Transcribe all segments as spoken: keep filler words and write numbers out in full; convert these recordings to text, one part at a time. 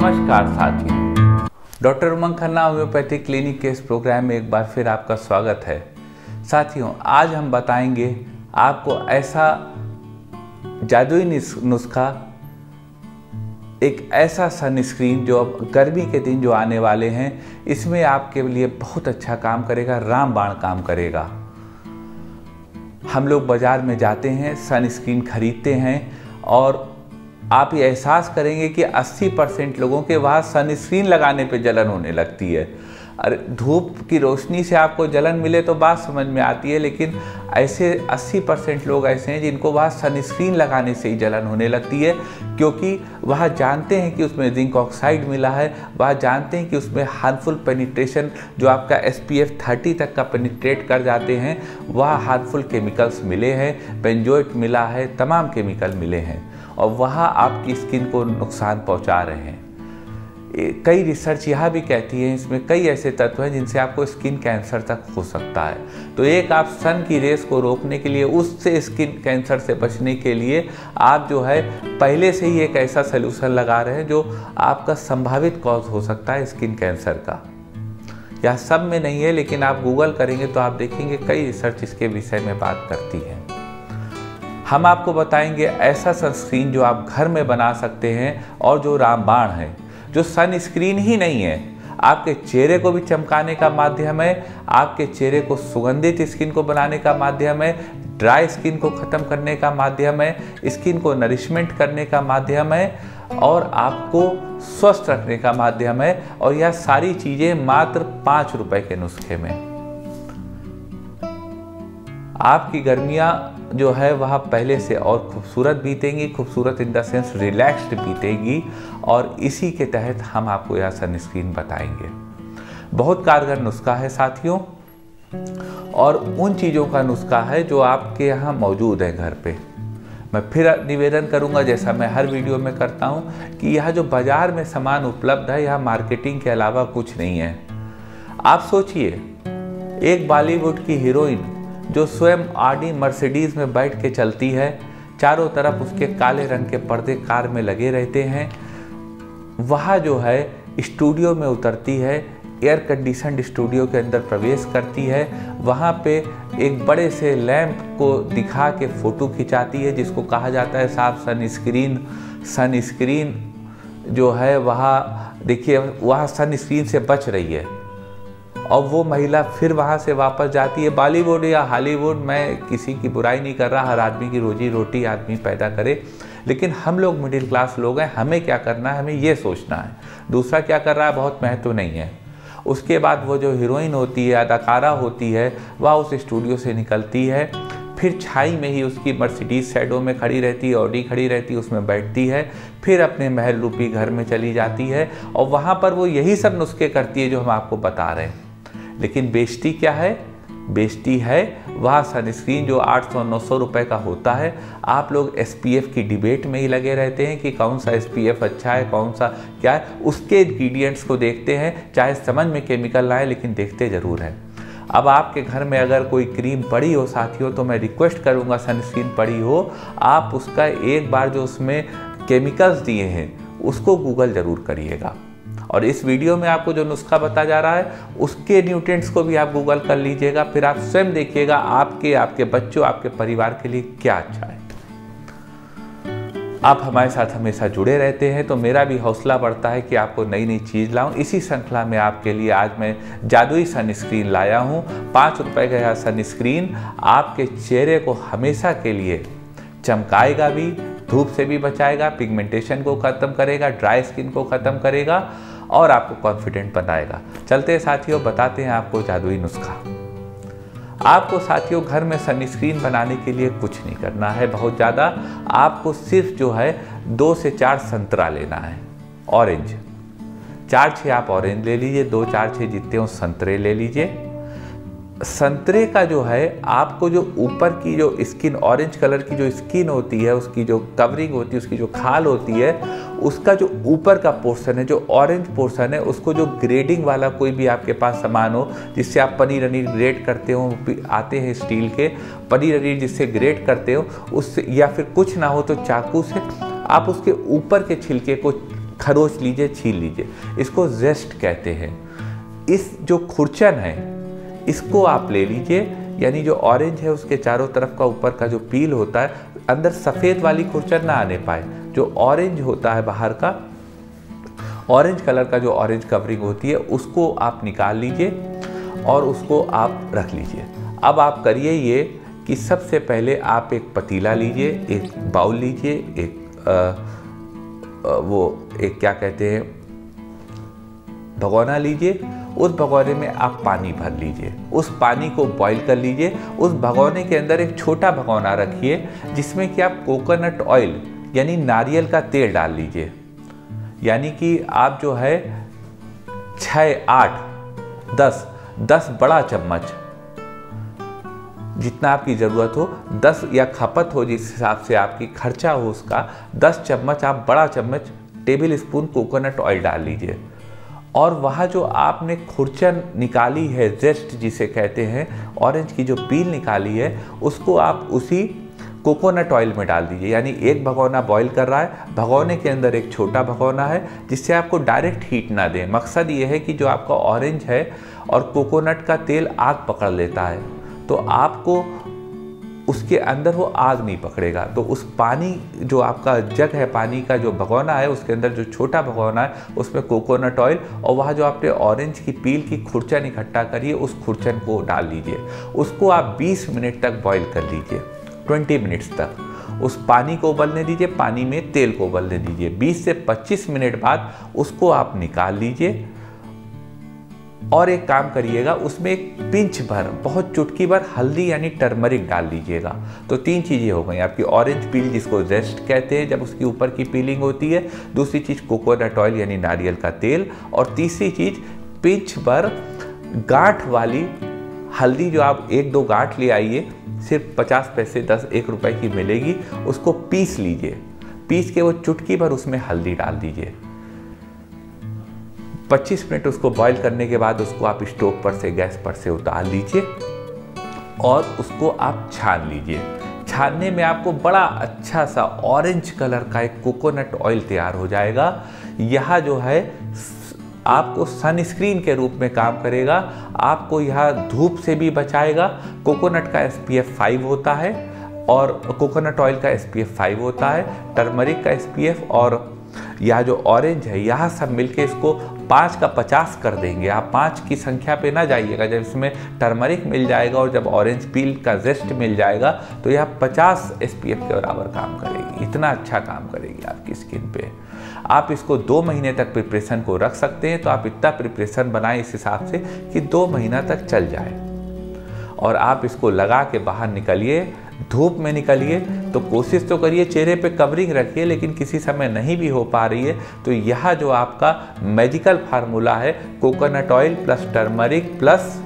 नमस्कार साथियों, doctor Umang Khanna homeopathic clinic के इस प्रोग्राम में एक बार फिर आपका स्वागत है। साथियों, आज हम बताएंगे आपको ऐसा जादुई नुस्खा, एक ऐसा सनस्क्रीन जो अब गर्मी के दिन जो आने वाले हैं, इसमें आपके लिए बहुत अच्छा काम करेगा, रामबाण काम करेगा। हम लोग बाज़ार में जाते हैं, सनस्क्रीन खरीदते हैं और आप ये एहसास करेंगे कि अस्सी परसेंट लोगों के वहाँ सनस्क्रीन लगाने पे जलन होने लगती है। अरे धूप की रोशनी से आपको जलन मिले तो बात समझ में आती है, लेकिन ऐसे अस्सी परसेंट लोग ऐसे हैं जिनको वहाँ सनस्क्रीन लगाने से ही जलन होने लगती है, क्योंकि वह जानते हैं कि उसमें जिंक ऑक्साइड मिला है, वह जानते हैं कि उसमें हार्मफुल पेनिट्रेशन जो आपका एस पी एफ थर्टी तक का पेनिट्रेट कर जाते हैं, वह हार्मफुल केमिकल्स मिले हैं, बेंजोएट मिला है, तमाम केमिकल मिले हैं और वह आपकी स्किन को नुकसान पहुंचा रहे हैं। कई रिसर्च यह भी कहती है इसमें कई ऐसे तत्व हैं जिनसे आपको स्किन कैंसर तक हो सकता है। तो एक आप सन की रेस को रोकने के लिए, उससे स्किन कैंसर से बचने के लिए आप जो है पहले से ही एक ऐसा सलूशन लगा रहे हैं जो आपका संभावित कॉज हो सकता है स्किन कैंसर का। यह सब में नहीं है, लेकिन आप गूगल करेंगे तो आप देखेंगे कई रिसर्च इसके विषय में बात करती है। हम आपको बताएंगे ऐसा सनस्क्रीन जो आप घर में बना सकते हैं और जो रामबाण है, जो सनस्क्रीन ही नहीं है, आपके चेहरे को भी चमकाने का माध्यम है, आपके चेहरे को सुगंधित स्किन को बनाने का माध्यम है, ड्राई स्किन को ख़त्म करने का माध्यम है, स्किन को नरिशमेंट करने का माध्यम है और आपको स्वस्थ रखने का माध्यम है। और यह सारी चीज़ें मात्र पाँच रुपए के नुस्खे में। आपकी गर्मियाँ जो है वह पहले से और खूबसूरत बीतेंगी, खूबसूरत इन द सेंस रिलैक्स्ड बीतेगी, और इसी के तहत हम आपको यह सनस्क्रीन बताएंगे। बहुत कारगर नुस्खा है साथियों, और उन चीज़ों का नुस्खा है जो आपके यहाँ मौजूद है घर पे। मैं फिर निवेदन करूंगा, जैसा मैं हर वीडियो में करता हूँ, कि यह जो बाज़ार में सामान उपलब्ध है, यह मार्केटिंग के अलावा कुछ नहीं है। आप सोचिए, एक बॉलीवुड की हीरोइन जो स्वयं आडी मर्सिडीज़ में बैठ के चलती है, चारों तरफ उसके काले रंग के पर्दे कार में लगे रहते हैं, वह जो है स्टूडियो में उतरती है, एयर कंडीशनड स्टूडियो के अंदर प्रवेश करती है, वहाँ पे एक बड़े से लैंप को दिखा के फ़ोटो खिंचाती है, जिसको कहा जाता है साफ सनस्क्रीन। सनस्क्रीन जो है वहाँ देखिए, वह सनस्क्रीन से बच रही है और वो महिला फिर वहाँ से वापस जाती है। बॉलीवुड या हॉलीवुड, मैं किसी की बुराई नहीं कर रहा, हर आदमी की रोजी रोटी आदमी पैदा करे, लेकिन हम लोग मिडिल क्लास लोग हैं, हमें क्या करना है, हमें ये सोचना है, दूसरा क्या कर रहा है बहुत महत्व नहीं है। उसके बाद वो जो हीरोइन होती है, अदाकारा होती है, वह उस स्टूडियो से निकलती है, फिर छाई में ही उसकी मर्सिडीज शैडो में खड़ी रहती है, ऑडी खड़ी रहती है, उसमें बैठती है, फिर अपने महल रूपी घर में चली जाती है और वहाँ पर वो यही सब नुस्खे करती है जो हम आपको बता रहे हैं। लेकिन बेइज्जती क्या है? बेइज्जती है वह सनस्क्रीन जो आठ सौ नौ सौ रुपए का होता है। आप लोग एस पी एफ की डिबेट में ही लगे रहते हैं कि कौन सा एस पी एफ अच्छा है, कौन सा क्या है, उसके इंग्रीडियंट्स को देखते हैं, चाहे समझ में केमिकल ना आए, लेकिन देखते ज़रूर हैं। अब आपके घर में अगर कोई क्रीम पड़ी हो साथियों, तो मैं रिक्वेस्ट करूँगा, सनस्क्रीन पड़ी हो, आप उसका एक बार जो उसमें केमिकल्स दिए हैं उसको गूगल ज़रूर करिएगा। और इस वीडियो में आपको जो नुस्खा बता जा रहा है उसके न्यूट्रिएंट्स को भी आप गूगल कर लीजिएगा, फिर आप स्वयं देखिएगा आपके आपके बच्चों, आपके परिवार के लिए क्या अच्छा है। आप हमारे साथ हमेशा जुड़े रहते हैं तो मेरा भी हौसला बढ़ता है कि आपको नई नई चीज़ लाऊं। इसी श्रृंखला में आपके लिए आज मैं जादुई सनस्क्रीन लाया हूं। पाँच रुपए का यह सनस्क्रीन आपके चेहरे को हमेशा के लिए चमकाएगा भी, धूप से भी बचाएगा, पिगमेंटेशन को ख़त्म करेगा, ड्राई स्किन को ख़त्म करेगा और आपको कॉन्फिडेंट बनाएगा। चलते हैं साथियों, बताते हैं आपको जादुई नुस्खा। आपको साथियों घर में सनस्क्रीन बनाने के लिए कुछ नहीं करना है बहुत ज़्यादा। आपको सिर्फ जो है दो से चार संतरा लेना है, ऑरेंज, चार छः आप ऑरेंज ले लीजिए, दो चार छः जितने हो संतरे ले लीजिए। संतरे का जो है आपको जो ऊपर की जो स्किन, ऑरेंज कलर की जो स्किन होती है, उसकी जो कवरिंग होती है, उसकी जो खाल होती है, उसका जो ऊपर का पोर्शन है, जो ऑरेंज पोर्शन है, उसको जो ग्रेडिंग वाला कोई भी आपके पास सामान हो जिससे आप पनीर वनीर ग्रेड करते हो, आते हैं स्टील के पनीर वनीर जिससे ग्रेड करते हो उससे, या फिर कुछ ना हो तो चाकू से आप उसके ऊपर के छिलके को खरोच लीजिए, छील लीजिए। इसको जेस्ट कहते हैं। इस जो खुरचन है इसको आप ले लीजिए, यानी जो ऑरेंज है उसके चारों तरफ का ऊपर का जो पील होता है, अंदर सफ़ेद वाली खुरचन ना आने पाए, जो ऑरेंज होता है बाहर का, ऑरेंज कलर का जो ऑरेंज कवरिंग होती है उसको आप निकाल लीजिए और उसको आप रख लीजिए। अब आप करिए ये कि सबसे पहले आप एक पतीला लीजिए, एक बाउल लीजिए, एक आ, आ, वो एक क्या कहते हैं भगोना लीजिए। उस भगोने में आप पानी भर लीजिए, उस पानी को बॉईल कर लीजिए। उस भगोने के अंदर एक छोटा भगोना रखिए जिसमें कि आप कोकोनट ऑयल यानी नारियल का तेल डाल लीजिए। यानी कि आप जो है छः आठ दस दस बड़ा चम्मच, जितना आपकी ज़रूरत हो, दस या खपत हो जिस हिसाब से आपकी खर्चा हो उसका, दस चम्मच आप बड़ा चम्मच टेबल स्पून कोकोनट ऑयल डाल लीजिए। और वहाँ जो आपने खुरचन निकाली है, जेस्ट जिसे कहते हैं, ऑरेंज की जो पील निकाली है, उसको आप उसी कोकोनट ऑयल में डाल दीजिए। यानी एक भगोना बॉईल कर रहा है, भगोने के अंदर एक छोटा भगोना है जिससे आपको डायरेक्ट हीट ना दे। मकसद ये है कि जो आपका ऑरेंज है और कोकोनट का तेल आग पकड़ लेता है, तो आपको उसके अंदर वो आग नहीं पकड़ेगा। तो उस पानी जो आपका जग है, पानी का जो भगोना है, उसके अंदर जो छोटा भगोना है उसमें कोकोनट ऑयल और वहाँ जो आपने ऑरेंज की पील की खुरचन इकट्ठा करी है उस खुरचन को डाल लीजिए। उसको आप बीस मिनट तक बॉईल कर लीजिए, बीस मिनट्स तक उस पानी को उबलने दीजिए, पानी में तेल को उबलने दीजिए। बीस से पच्चीस मिनट बाद उसको आप निकाल लीजिए। और एक काम करिएगा, उसमें एक पिंच भर, बहुत चुटकी भर हल्दी यानी टर्मरिक डाल लीजिएगा। तो तीन चीज़ें हो गई आपकी, ऑरेंज पील जिसको जेस्ट कहते हैं जब उसकी ऊपर की पीलिंग होती है, दूसरी चीज़ कोकोनट ऑयल यानी नारियल का तेल, और तीसरी चीज़ पिंच भर गांठ वाली हल्दी, जो आप एक दो गांठ ले आइए, सिर्फ पचास पैसे दस एक रुपए की मिलेगी, उसको पीस लीजिए। पीस के वो चुटकी भर उसमें हल्दी डाल दीजिए। पच्चीस मिनट उसको बॉईल करने के बाद उसको आप स्टोव पर से, गैस पर से उतार लीजिए और उसको आप छान लीजिए। छानने में आपको बड़ा अच्छा सा ऑरेंज कलर का एक कोकोनट ऑयल तैयार हो जाएगा। यह जो है आपको सनस्क्रीन के रूप में काम करेगा, आपको यह धूप से भी बचाएगा। कोकोनट का एस पी एफ फाइव होता है और कोकोनट ऑयल का एस पी एफ फाइव होता है, टर्मरिक का एस पी एफ और यह जो ऑरेंज है, यह सब मिलके इसको पाँच का पचास कर देंगे। आप पाँच की संख्या पे ना जाइएगा, जब इसमें टर्मरिक मिल जाएगा और जब ऑरेंज पील का जेस्ट मिल जाएगा तो यह पचास एस पी एफ के बराबर काम करेगी। इतना अच्छा काम करेगी आपकी स्किन पे। आप इसको दो महीने तक प्रिपरेशन को रख सकते हैं। तो आप इतना प्रिपरेशन बनाएं इस हिसाब से कि दो महीना तक चल जाए, और आप इसको लगा के बाहर निकलिए, धूप में निकलिए। तो कोशिश तो करिए चेहरे पे कवरिंग रखिए, लेकिन किसी समय नहीं भी हो पा रही है तो यह जो आपका मैजिकल फार्मूला है, coconut oil plus turmeric plus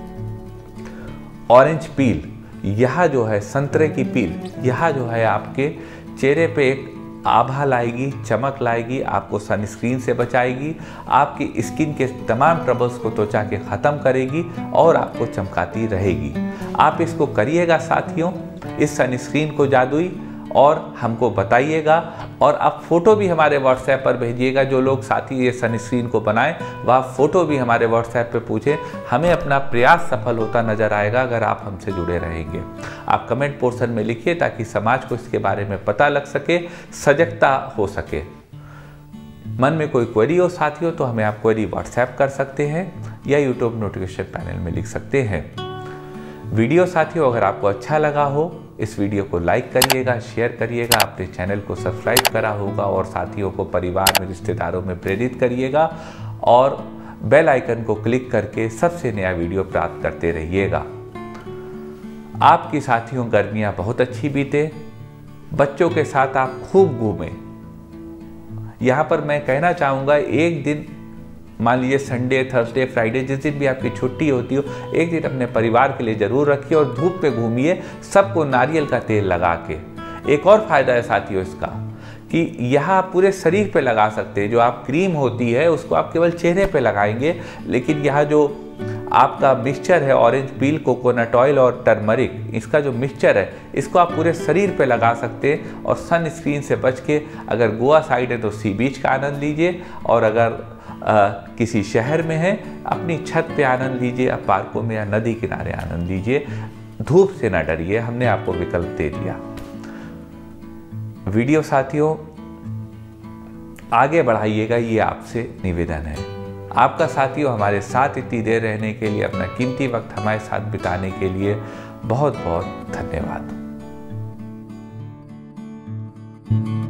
orange peel, यह जो है संतरे की पील, यह जो है आपके चेहरे पे एक आभा लाएगी, चमक लाएगी, आपको सनस्क्रीन से बचाएगी, आपकी स्किन के तमाम ट्रबल्स को त्वचा के ख़त्म करेगी और आपको चमकाती रहेगी। आप इसको करिएगा साथियों, इस सनस्क्रीन को जादुई, और हमको बताइएगा। और आप फ़ोटो भी हमारे व्हाट्सएप पर भेजिएगा। जो लोग साथी ये सनस्क्रीन को बनाएं वह फ़ोटो भी हमारे व्हाट्सएप पे पूछें। हमें अपना प्रयास सफल होता नज़र आएगा अगर आप हमसे जुड़े रहेंगे। आप कमेंट पोर्शन में लिखिए ताकि समाज को इसके बारे में पता लग सके, सजगता हो सके। मन में कोई क्वेरी हो साथियों तो हमें आप क्वेरी व्हाट्सएप कर सकते हैं या यूट्यूब नोटिफिकेशन पैनल में लिख सकते हैं। वीडियो साथियों अगर आपको अच्छा लगा हो, इस वीडियो को लाइक करिएगा, शेयर करिएगा, अपने चैनल को सब्सक्राइब करा होगा और साथियों को परिवार में, रिश्तेदारों में प्रेरित करिएगा और बेल आइकन को क्लिक करके सबसे नया वीडियो प्राप्त करते रहिएगा। आपकी साथियों गर्मियां बहुत अच्छी बीते, बच्चों के साथ आप खूब घूमें। यहाँ पर मैं कहना चाहूँगा, एक दिन मान लीजिए संडे, थर्सडे, फ्राइडे, जिस दिन भी आपकी छुट्टी होती हो, एक दिन अपने परिवार के लिए ज़रूर रखिए और धूप पे घूमिए, सबको नारियल का तेल लगा के। एक और फ़ायदा है साथियों इसका कि यह आप पूरे शरीर पे लगा सकते हैं। जो आप क्रीम होती है उसको आप केवल चेहरे पे लगाएंगे, लेकिन यह जो आपका मिक्सचर है ऑरेंज पील, कोकोनट ऑयल और टर्मरिक, इसका जो मिक्सचर है इसको आप पूरे शरीर पे लगा सकते हैं। और सन स्क्रीन से बच के अगर गोवा साइड है तो सी बीच का आनंद लीजिए, और अगर आ, किसी शहर में है अपनी छत पे आनंद लीजिए, आप पार्कों में या नदी किनारे आनंद लीजिए। धूप से ना डरिए, हमने आपको विकल्प दे दिया। वीडियो साथियों आगे बढ़ाइएगा, ये आपसे निवेदन है। आपका साथियों हमारे साथ इतनी देर रहने के लिए, अपना कीमती वक्त हमारे साथ बिताने के लिए बहुत बहुत धन्यवाद।